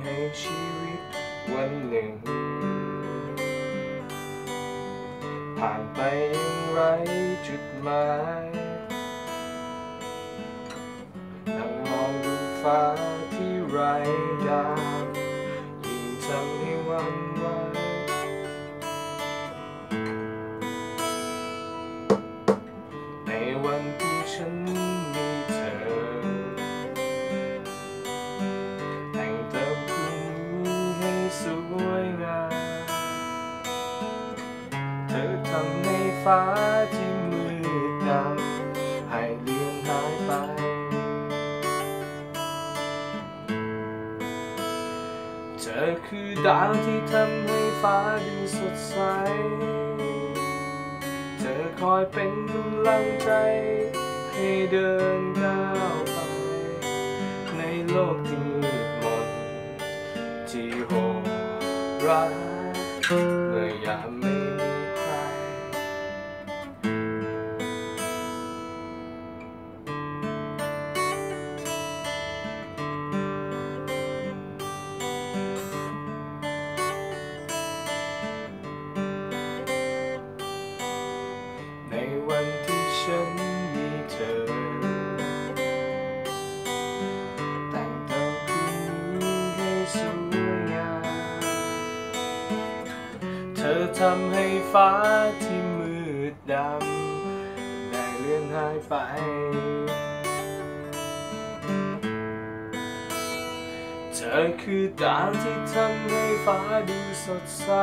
ในชีวิตวันหนึ่งผ่านไปอย่างไรจุดหมายนั่งมองดูฟ้าที่ไร้ดาวยิ่งทำให้หวั่นไหวในวันที่ฉันมีเธอแต่งเติมคืนนี้ให้สวยงามเธอทำให้ฟ้าที่มืดดำให้เลือนหายไปเธอคือดาวที่ทำให้ฟ้าดูสดใสเธอคอยเป็นกำลังใจให้เดินก้าวไปในโลกที่มืดมนที่โหดร้ายเมื่อยามไม่มีใครในวันที่ฉันมีเธอแต่งเติมคืนนี้ให้สวยงามเธอทำให้ฟ้าที่มืดดำได้เลือนหายไปเธอคือดาวที่ทำให้ฟ้าดูสดใส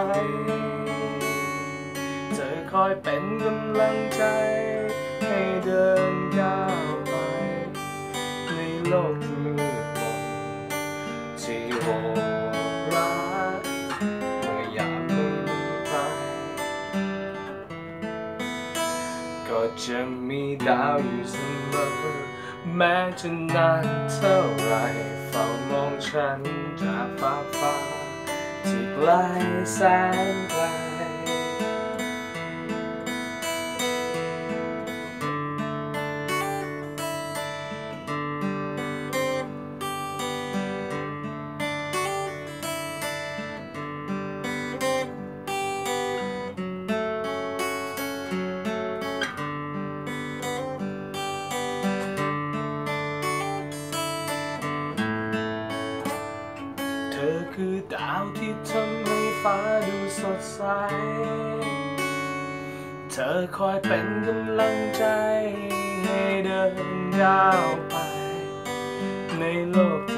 เธอคอยเป็นกำลังใจให้เดินก้าวไปในโลกที่มืดมนที่โหดร้ายเมื่อยามไม่มีใครก็จะมีดาวอยู่เสมอแม้จะนานเท่าไรเฝ้ามองฉันจากฟ้าที่ไกลแสนไกลเธอคือดาวที่ทำให้ฟ้าดูสดใสเธอคอยเป็นกำลังใจให้เดินก้าวไปในโลก